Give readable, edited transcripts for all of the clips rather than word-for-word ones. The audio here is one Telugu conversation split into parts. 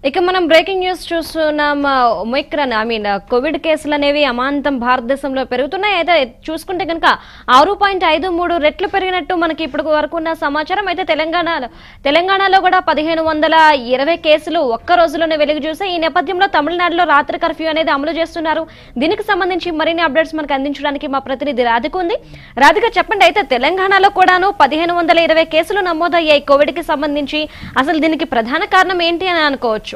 ఇక మనం బ్రేకింగ్ న్యూస్ చూస్తున్నాం. ఒమిక్రాన్ కోవిడ్ కేసులు అనేవి అమాంతం భారతదేశంలో పెరుగుతున్నాయి. అయితే చూసుకుంటే కనుక 6.53 రెట్లు పెరిగినట్టు మనకి ఇప్పుడు వరకు ఉన్న సమాచారం. అయితే తెలంగాణలో కూడా 1520 కేసులు ఒక్క రోజులోనే వెలుగు చూసాయి. ఈ నేపథ్యంలో తమిళనాడులో రాత్రి కర్ఫ్యూ అనేది అమలు చేస్తున్నారు. దీనికి సంబంధించి మరిన్ని అప్డేట్స్ మనకు అందించడానికి మా ప్రతినిధి రాధిక ఉంది. రాధిక, చెప్పండి. అయితే తెలంగాణలో కూడాను 1520 కేసులు నమోదయ్యాయి కోవిడ్ కి సంబంధించి. అసలు దీనికి ప్రధాన కారణం ఏంటి అని అనుకోవచ్చు?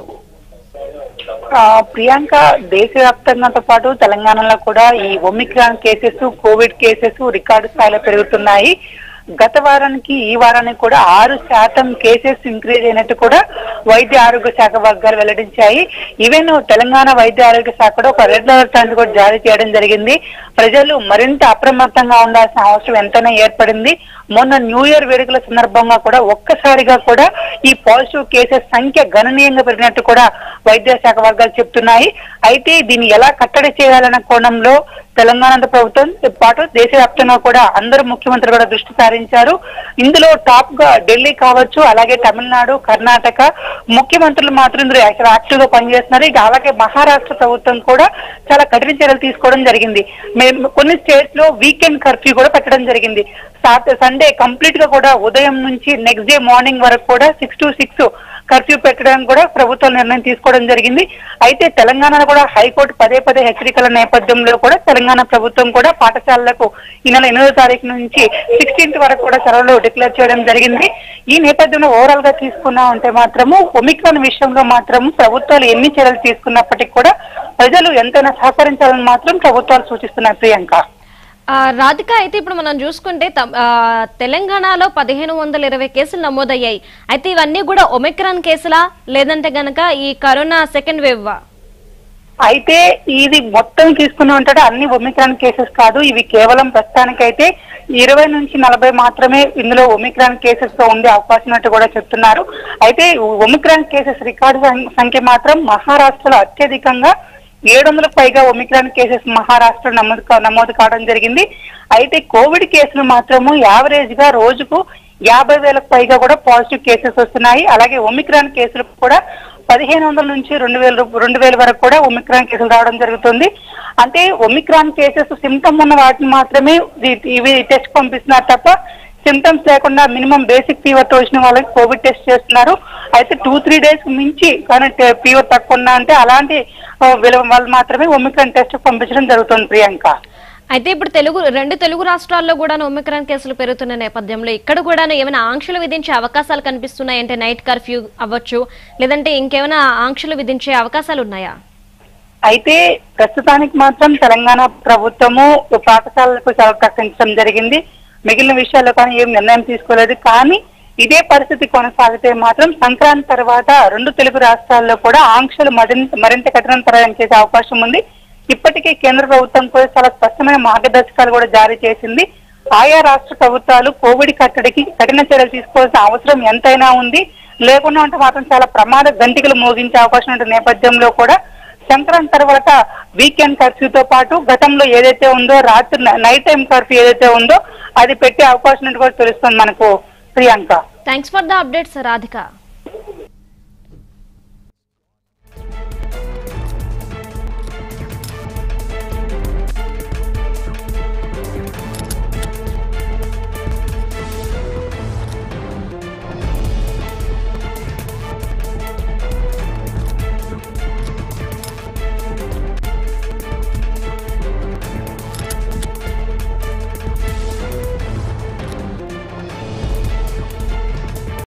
ప్రియాంక, దేశవ్యాప్తంగాతో పాటు తెలంగాణలో కూడా ఈ Omicron cases, covid cases record స్థాయిలో పెరుగుతున్నాయి. గత వారానికి ఈ వారానికి కూడా 6% కేసెస్ ఇంక్రీజ్ అయినట్టు కూడా వైద్య ఆరోగ్య శాఖ వర్గాలు వెల్లడించాయి. ఈవెన్ తెలంగాణ వైద్య ఆరోగ్య శాఖ కూడా ఒక రెడ్ అలర్ట్ అనేది కూడా జారీ చేయడం జరిగింది. ప్రజలు మరింత అప్రమత్తంగా ఉండాల్సిన అవసరం ఎంతైనా ఏర్పడింది. మొన్న న్యూ ఇయర్ వేడుకల సందర్భంగా కూడా ఒక్కసారిగా కూడా ఈ పాజిటివ్ కేసెస్ సంఖ్య గణనీయంగా పెరిగినట్టు కూడా వైద్య శాఖ వర్గాలు చెప్తున్నాయి. అయితే దీన్ని ఎలా కట్టడి చేయాలన్న కోణంలో తెలంగాణ ప్రభుత్వం పాటు దేశవ్యాప్తంగా కూడా అందరూ ముఖ్యమంత్రులు కూడా దృష్టి సారించారు. ఇందులో టాప్ గా ఢిల్లీ కావచ్చు, అలాగే తమిళనాడు, కర్ణాటక ముఖ్యమంత్రులు మాత్రం ఇందులో యాక్టివ్ గా పనిచేస్తున్నారు. ఇక అలాగే మహారాష్ట్ర ప్రభుత్వం కూడా చాలా కఠిన చర్యలు తీసుకోవడం జరిగింది. కొన్ని స్టేట్స్ లో వీకెండ్ కర్ఫ్యూ కూడా పెట్టడం జరిగింది. సండే కంప్లీట్ గా కూడా ఉదయం నుంచి నెక్స్ట్ డే మార్నింగ్ వరకు కూడా 6 to 6 కర్ఫ్యూ పెట్టడానికి కూడా ప్రభుత్వం నిర్ణయం తీసుకోవడం జరిగింది. అయితే తెలంగాణలో కూడా హైకోర్టు పదే హెచ్చరికల నేపథ్యంలో కూడా తెలంగాణ ప్రభుత్వం కూడా పాఠశాలలకు ఈ నెల 8వ తారీఖు నుంచి 16th వరకు కూడా సెలవులు డిక్లేర్ చేయడం జరిగింది. ఈ నేపథ్యంలో ఓవరాల్ గా తీసుకున్నా ఉంటే మాత్రము ఒమిక్రాన్ విషయంలో మాత్రం ప్రభుత్వాలు ఎన్ని చర్యలు తీసుకున్నప్పటికీ కూడా ప్రజలు ఎంతైనా సహకరించాలని మాత్రం ప్రభుత్వాలు సూచిస్తున్నాయి. ప్రియాంక, రాధిక, అయితే ఇప్పుడు మనం చూసుకుంటే తెలంగాణలో 1520 కేసులు నమోదయ్యాయి. అయితే ఇవన్నీ కూడా ఒమిక్రాన్ కేసులా, లేదంటే గనక ఈ కరోనా సెకండ్ వేవ్? అయితే ఇది మొత్తం తీసుకుని ఉంటాడు అన్ని ఒమిక్రాన్ కేసెస్ కాదు. ఇవి కేవలం ప్రస్తుతానికైతే 20 నుంచి 40 మాత్రమే ఇందులో ఒమిక్రాన్ కేసెస్ తో ఉండే అవకాశం ఉన్నట్టు కూడా చెప్తున్నారు. అయితే ఒమిక్రాన్ కేసెస్ రికార్డు సంఖ్య మాత్రం మహారాష్ట్రలో అత్యధికంగా 700కు పైగా ఒమిక్రాన్ కేసెస్ మహారాష్ట్ర నమోదు కావడం జరిగింది. అయితే కోవిడ్ కేసులు మాత్రము యావరేజ్ గా రోజుకు 50,000కు పైగా కూడా పాజిటివ్ కేసెస్ వస్తున్నాయి. అలాగే ఒమిక్రాన్ కేసులు కూడా 1500 నుంచి 2000 వరకు కూడా ఒమిక్రాన్ కేసులు రావడం జరుగుతుంది. అంటే ఒమిక్రాన్ కేసెస్ సిమ్టమ్ ఉన్న వాటిని మాత్రమే ఇవి టెస్ట్ పంపిస్తున్నారు తప్ప సిమ్టమ్స్ లేకుండా మినిమం బేసిక్ ఫీవర్ తో వచ్చిన వాళ్ళకి కోవిడ్ టెస్ట్ చేస్తున్నారు. అయితే 2-3 డేస్ మించి కానీ ఫీవర్ తక్కువ ఉన్నా అంటే అలాంటి వాళ్ళు మాత్రమే ఒమిక్రాన్ టెస్ట్ పంపించడం జరుగుతుంది. ప్రియాంక, అయితే ఇప్పుడు రెండు తెలుగు రాష్ట్రాల్లో కూడా ఒమిక్రాన్ కేసులు పెరుగుతున్న నేపథ్యంలో ఇక్కడ కూడా ఏమైనా ఆంక్షలు విధించే అవకాశాలు కనిపిస్తున్నాయి? అంటే నైట్ కర్ఫ్యూ అవ్వచ్చు, లేదంటే ఇంకేమైనా ఆంక్షలు విధించే అవకాశాలు ఉన్నాయా? అయితే ప్రస్తుతానికి మాత్రం తెలంగాణ ప్రభుత్వము పాఠశాలలకు సెలవు ప్రకటించడం జరిగింది. మిగిలిన విషయాల్లో కానీ ఏం నిర్ణయం తీసుకోలేదు. కానీ ఇదే పరిస్థితి కొనసాగితే మాత్రం సంక్రాంతి తర్వాత 2 తెలుగు రాష్ట్రాల్లో కూడా ఆంక్షలు మరింత కఠినతరం చేసే అవకాశం ఉంది. ఇప్పటికే కేంద్ర ప్రభుత్వం కూడా చాలా స్పష్టమైన మార్గదర్శకాలు కూడా జారీ చేసింది. ఆయా రాష్ట్ర ప్రభుత్వాలు కోవిడ్ కట్టడికి కఠిన చర్యలు తీసుకోవాల్సిన అవసరం ఎంతైనా ఉంది. లేకుండా ఉంటే మాత్రం చాలా ప్రమాద గంటికలు మోగించే అవకాశం ఉన్న నేపథ్యంలో కూడా సంక్రాంతి తర్వాత వీకెండ్ కర్ఫ్యూతో పాటు గతంలో ఏదైతే ఉందో రాత్రి నైట్ టైం కర్ఫ్యూ ఏదైతే ఉందో అది పెట్టే అవకాశం కూడా తెలుస్తుంది మనకు. Priyanka, thanks for the updates Radhika.